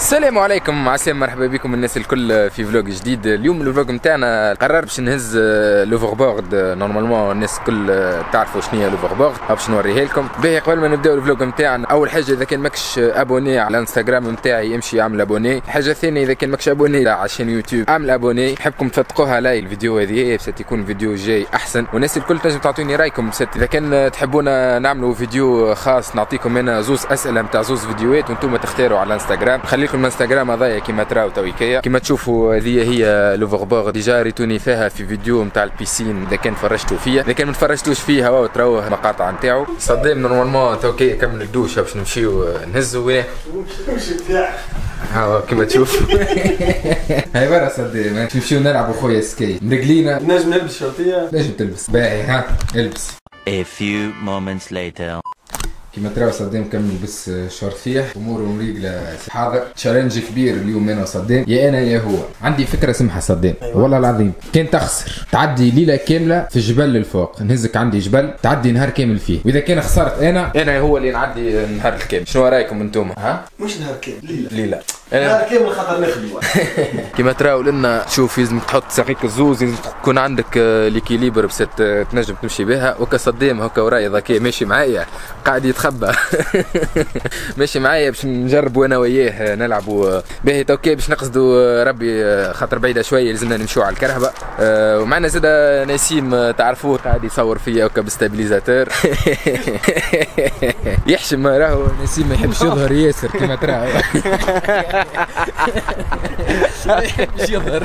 السلام عليكم عسلامة، مرحبا بكم الناس الكل في فلوج جديد. اليوم الفلوج نتاعنا قرر باش نهز لوفربورد. نورمالمون الناس الكل تعرفوا شنو هي لوفربورد، باش نوريها لكم. باهي قبل ما نبداو الفلوج نتاعنا، اول حاجه اذا كان ماكش ابوني على الانستغرام نتاعي امشي اعمل ابوني. الحاجه الثانيه اذا كان ماكش ابوني على شين يوتيوب اعمل ابوني. نحبكم تفتقوها لاي الفيديو هذه باش يكون الفيديو جاي احسن، والناس الكل تنجم تعطوني رايكم. اذا كان تحبونا نعملوا فيديو خاص نعطيكم انا زوز اسئله نتاع زوز فيديوهات وانتم تختاروا على الانستغرام. خلي لكم الانستغرام هذايا كيما تراو تويكيا. كيما تشوفوا هذه هي لوفربورد، ديجا ريتوني فيها في فيديو نتاع البيسين اذا كان فرجتوا فيها. اذا كان ما تفرجتوش فيها واو تراوه المقاطع نتاعو. صدام نورمالمون توكي كمل الدوش باش نمشيو نهزوا وين ها كيما تشوف. هاي برا صدام باش نمشيو نلعبوا خويا سكيت مرقلينا. نجم نلبس شرطيه؟ نجم تلبس. باهي ها البس. A few moments later. كيما تراو صدام كمل لبس شورت فيه اموره مريقله. حاضر تشالنج كبير اليوم انا وصدام، يا انا يا هو. عندي فكره سمحه صدام. أيوة. والله العظيم كان تخسر تعدي ليله كامله في الجبل للفوق، نهزك عندي جبل تعدي نهار كامل فيه، واذا كان خسرت انا هو اللي نعدي النهار الكامل. شنو رايكم انتم؟ ها مش نهار كامل، ليله نهار كامل خاطر نخدموا. كيما تراو لنا شوف لازمك تحط ساقيك الزوز، لازم تكون عندك ليكيليبر باش تنجم تمشي بها. وكا صدام هكا وراي ذكي ماشي معايا قاعد يتخبى. ماشي معايا باش نجربوا انا وياه نلعبوا. باهي توكي باش نقصدوا ربي خاطر بعيده شويه لازمنا نمشوا على الكرهبه. ومعنا زاد نسيم تعرفوه قاعد يصور فيا هكا بالستابيليزاتور. يحشم راهو نسيم ما يحبش يظهر ياسر كيما تراو. ما يحبش يظهر.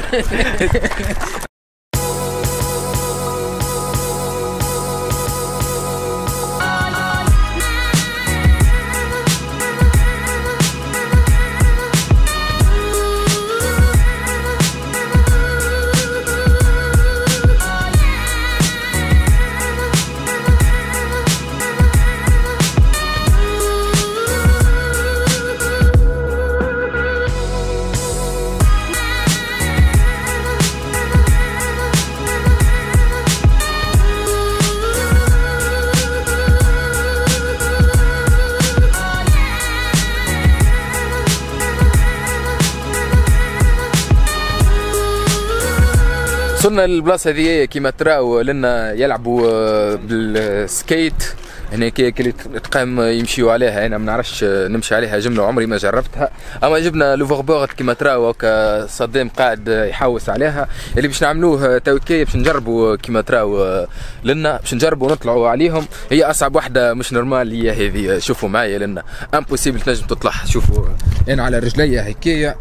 وصلنا للبلاصه هذه كيما تراو لنا يلعبوا بالسكيت هنا كي تقام يمشيو عليها. انا ما نعرفش نمشي عليها جمله عمري ما جربتها، اما جبنا لوفربورد كيما تراو هكا صدام قاعد يحوس عليها. اللي باش نعملوه توكي باش نجربوا كيما تراو لنا باش نجربوا نطلعوا عليهم. هي اصعب وحده مش نورمال هي هذه. شوفوا معايا لنا امبوسيبل تنجم تطلع. شوفوا انا على رجليا هكايا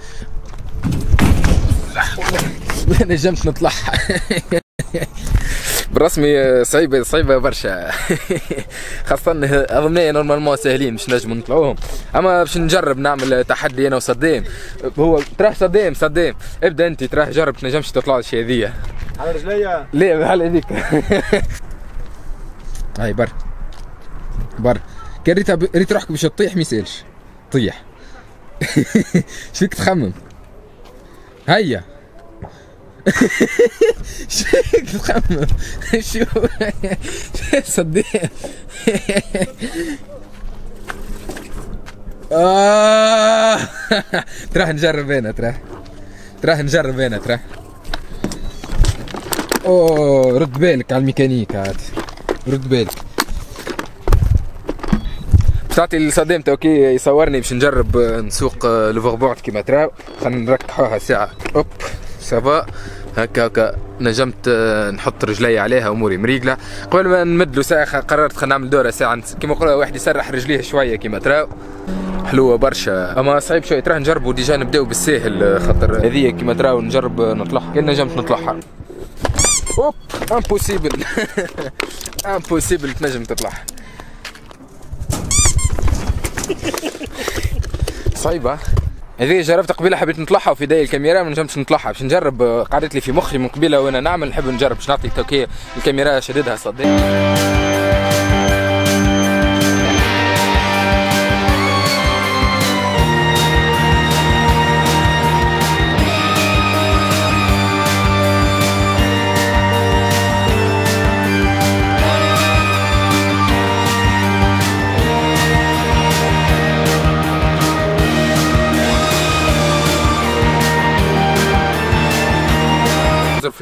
ما نجمش نطلعها. بالرسمي صعيبه برشا. خاصة اظن نورمالمون ساهلين باش نجموا نطلعوهم، اما باش نجرب نعمل تحدي انا وصدام. هو تراه صدام ابدا انت تراه جرب تنجمش تطلع الشيء هذيا على رجليا. لا على هذيك. هاي بر كان ريت روحك باش تطيح ما يسالش طيح. شفيك تخمم؟ هيا. شفيك تخمم؟ شو صدام. تراه نجرب انا تراه نجرب انا تراه. اوه رد بالك على الميكانيك عاد، رد بالك. تعطي لصدام توكي يصورني باش نجرب نسوق لوفربورد كيما تراو. خلينا نركحوها ساعه. اوب سافا هكا نجمت نحط رجلي عليها اموري مريقله. قبل ما نمدلو ساعه قررت خلينا نعمل دوره ساعه كيما نقولوا واحد يسرح رجليه شويه كيما تراو. حلوه برشا اما صعيب شويه. تراه نجربوا ديجا نبداو بالساهل خاطر هذه كيما تراو نجرب نطلعها. كان نجمت نطلعها. اوب امبوسيبل. امبوسيبل تنجم تطلعها. صعيبه هذه. جربت قبيله حبيت نطلعها وفي داي الكاميرا ما نجمتش نطلعها. باش نجرب قعدت لي في مخي من قبيله وانا نعمل نحب نجرب باش نعطي توكي الكاميرا شددها صدق.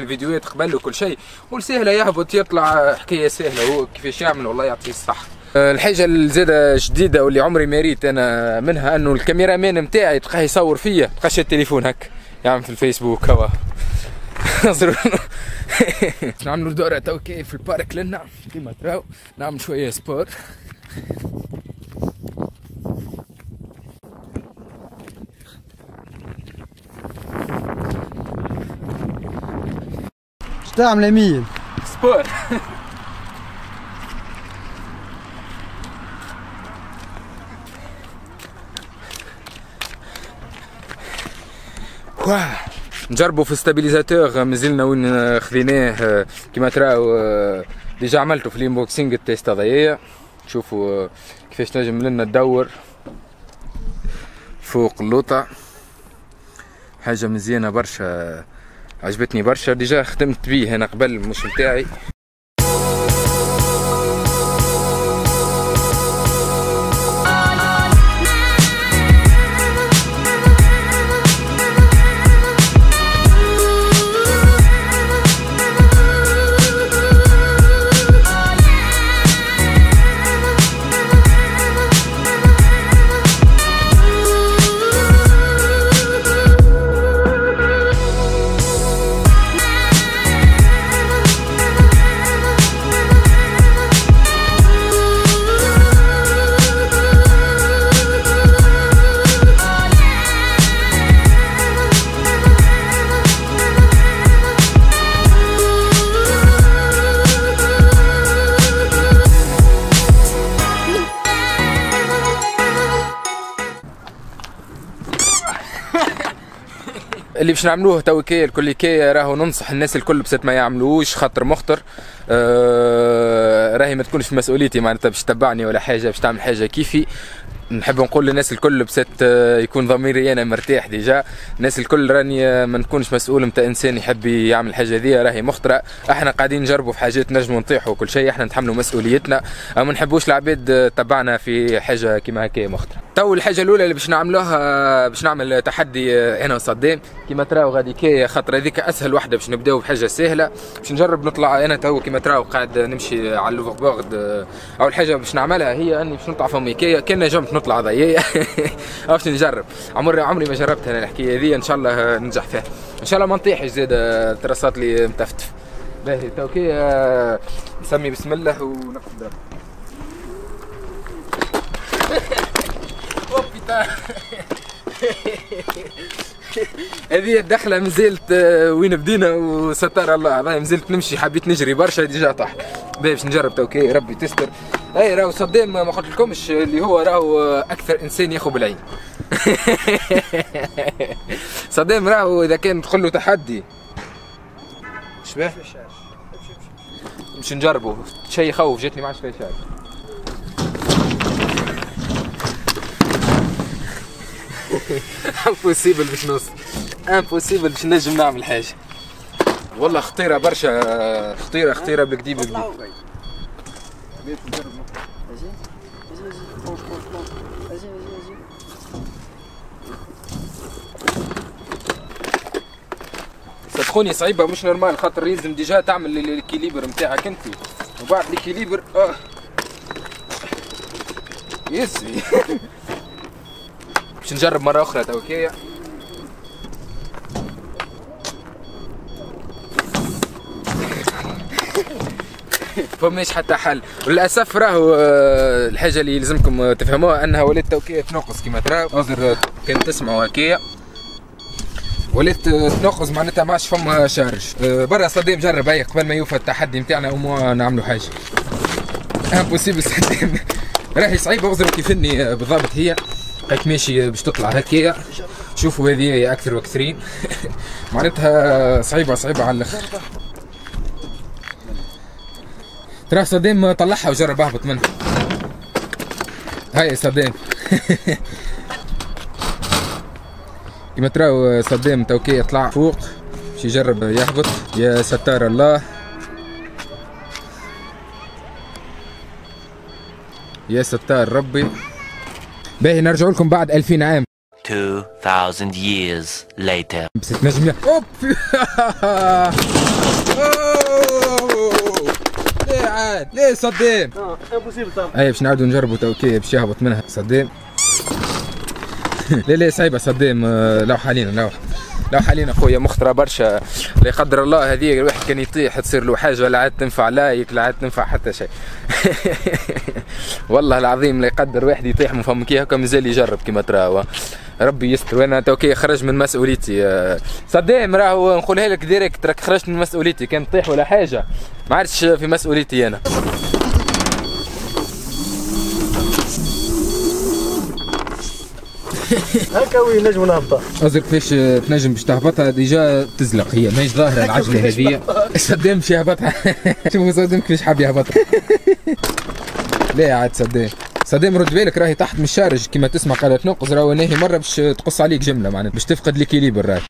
الفيديوهات قبل وكل شيء، والسهله يهبط يطلع حكايه سهله هو كيفاش يعمل والله يعطيه الصحه. الحاجه الزاده جديده واللي عمري ما ريت انا منها انه الكاميرا مان نتاعي تلقاه يصور فيا، تلقاش التليفون هكا يعمل في الفيسبوك هوا. نعملوا دورة توكي في البارك لنا كيما تراو، نعمل شوية سبور. اش تعمل يمين؟ سبور. نجربوا في ستابيليزاتور مازلنا وين خذيناه كيما تراو. ديجا عملته في الانبوكسينغ التيست هذايا، شوفوا كيفاش نجم لنا تدور فوق اللوطة، حاجة مزيانة برشا عجبتني برشا. ديجا خدمت بيه انا قبل مش متاعي. اللي باش نعملوه توكي الكل كي راهو ننصح الناس الكل بس ما يعملوش خاطر مخطر. راهي ما تكونش في مسؤوليتي معناتها باش تتبعني ولا حاجه باش تعمل حاجه كيفي. نحب نقول للناس الكل بسات يكون ضميري انا مرتاح. ديجا الناس الكل راني ما نكونش مسؤول نتاع انسان يحب يعمل حاجه ذي راهي مخطره. احنا قاعدين نجربوا في حاجات نجموا نطيحوا وكل شيء، احنا نتحملوا مسؤوليتنا، ما نحبوش العباد تبعنا في حاجه كيما هكا مخطره. تو الحاجه الاولى اللي باش نعملوها باش نعمل تحدي انا وصدام كيما تراو غادي كي خاطر هذيك اسهل وحده باش نبداو بحاجه سهله. باش نجرب نطلع انا تو كيما تراو قاعد نمشي على اللوفربورد. اول حاجه باش نعملها هي اني باش نطلع فمي كي نجمت نطلع ضيق. باش نجرب عمري ما جربتها انا الحكايه هذه، ان شاء الله ننجح فيها ان شاء الله ما نطيحش زاد التراسات اللي متفتف. باهي تو كي نسمي بسم الله ونقدر. هذه الدخله مازالت وين بدينا وستار الله مازلت نمشي، حبيت نجري برشا ديجا طاح. باش نجرب توكي ربي تستر. اي راهو صدام ما قلت لكمش اللي هو راهو اكثر انسان ياخذ بالعين. صدام راهو اذا كان تدخل له تحدي شباه مش نجربه شيء يخوف. جاتني ما عادش فيها شيء. امبوسيبل باش نوصل، امبوسيبل باش نجم نعمل حاجه. والله خطيره برشا، خطيره بالكدي بالكدي. صدقوني صعيبه مش نورمال خاطر لازم ديجا تعمل الكيليبر نتاعك انت وبعد الكيليبر يسري. باش نجرب مره اخرى توكيه. فماش حتى حل وللاسف. راهو الحاجه اللي لازمكم تفهموها انها ولات توكيه تنقص كيما تراو. اعذر كان تسمعوا هكايا ولات تنقص معناتها ما عادش فما شارج. برا صدام جرب هيا قبل ما يوفى التحدي نتاعنا وما نعملوا حاجه. امبوسيبل صدام راهي صعيبه. اعذر كيفني بالضبط هي لقيت ماشي باش تطلع هكايا. شوفوا هذه اكثر واكثرين. معناتها صعيبه على الاخر. ترى صدام طلعها وجرب اهبط منها. هاي صدام. كما تراو صدام توكي يطلع فوق باش يجرب يهبط. يا ستار الله، يا ستار ربي. باهي نرجع لكم بعد 2000 عام. 2000 years later. بس تنجم اوب. ليه عاد ليه صدام؟ امبوسيبل طبعا. اي باش نعاودو نجربو توكي باش يهبط منها صدام. لا صعيبه صدام. لوح علينا لوح علينا خويا مخطره برشا. لا يقدر الله هذه الواحد كان يطيح تصير له حاجه لا عاد تنفع لايك لا عاد تنفع حتى شيء. والله العظيم لا يقدر واحد يطيح من فمك هكا مازال يجرب كيما تراهو. ربي يستر وانا توكي خرج من مسؤوليتي. صدام راهو نقولها لك ديريكت راك خرجت من مسؤوليتي. كان تطيح ولا حاجه ما عادش في مسؤوليتي انا. هكا وين نجمو نهبطها؟ قصدك كيفاش تنجم باش تهبطها ديجا تزلق هي ماهيش ظاهره العجله هذيا. صدام باش يهبطها. شوفوا صدام كيفاش حاب يهبطها. لا عاد صدام رد بالك راهي تحت من الشارج كيما تسمع قالت نقص راهو ناهي مره باش تقص عليك جمله معناتها باش تفقد ليكيليبر راهي.